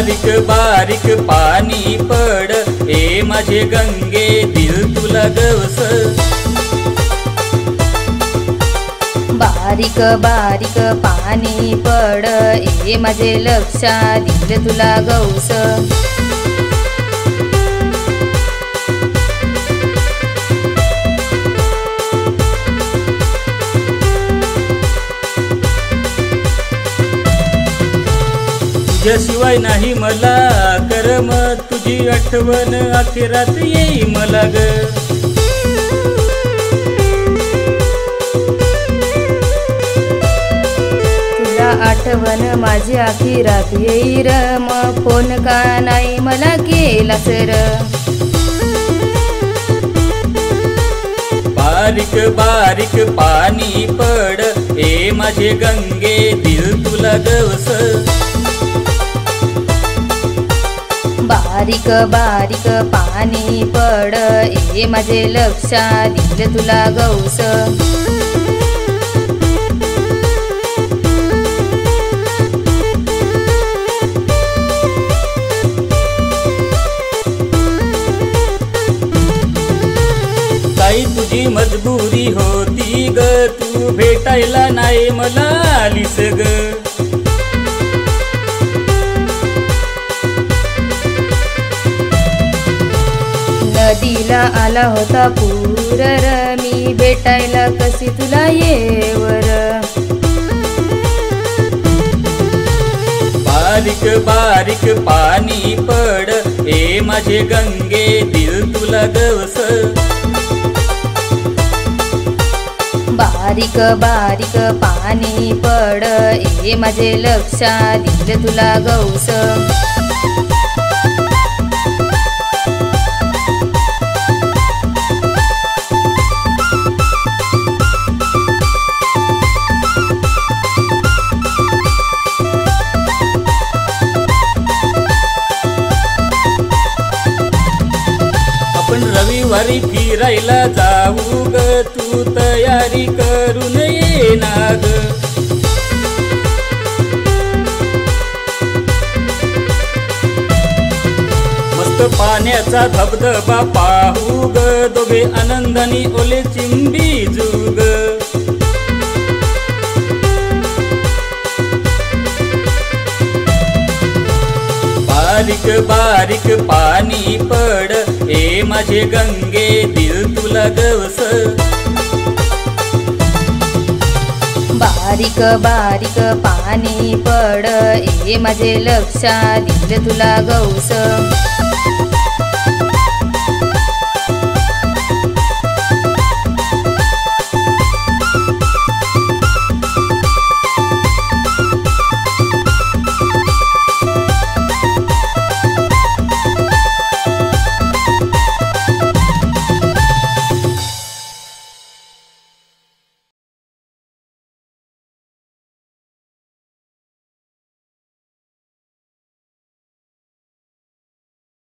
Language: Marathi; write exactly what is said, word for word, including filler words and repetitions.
बारीक बारीक पाणी पड, ए माझे गंगे दिल तुला गवस। बारीक बारीक पाणी पड, ए माझे लक्षा दिल तुला गौस। तुझ्याशिवाय नाही मला करम, तुझी आठवण अखेरात येई मला ग। तुला आठवण माझी अखेरात येई र, मग फोन का नाही मला केला सर। बारीक बारीक पाणी पड, ए माझे गंगे दिल तुला गवस। बारीक बारीक पाणी पड, ए माझे लक्षा दिल तुला गौस। काही तुझी मजबुरी होती ग, तू भेटायला नाही मला आलीस ग। नदीला आला होता पूर र, मी भेटायला कशी तुला येवर। बारीक बारीक पाणी पड, ए माझे गंगे दिल तुला गवस। बारीक बारीक पाणी पड, ए माझे लक्षा दिल तुला गौस। आपण रविवारी फिरायला जाऊ ग, तू तयारी करून ये ना ग। मस्त पाण्याचा धबधबा पाहू ग, दोघे आनंदाने ओले चिंबी जुग। बारीक बारीक पाणी पड, ए माझे गंगे दिल तुला गवस। बारीक बारीक पाणी पड, ए माझे लक्षा दिल तुला गौस।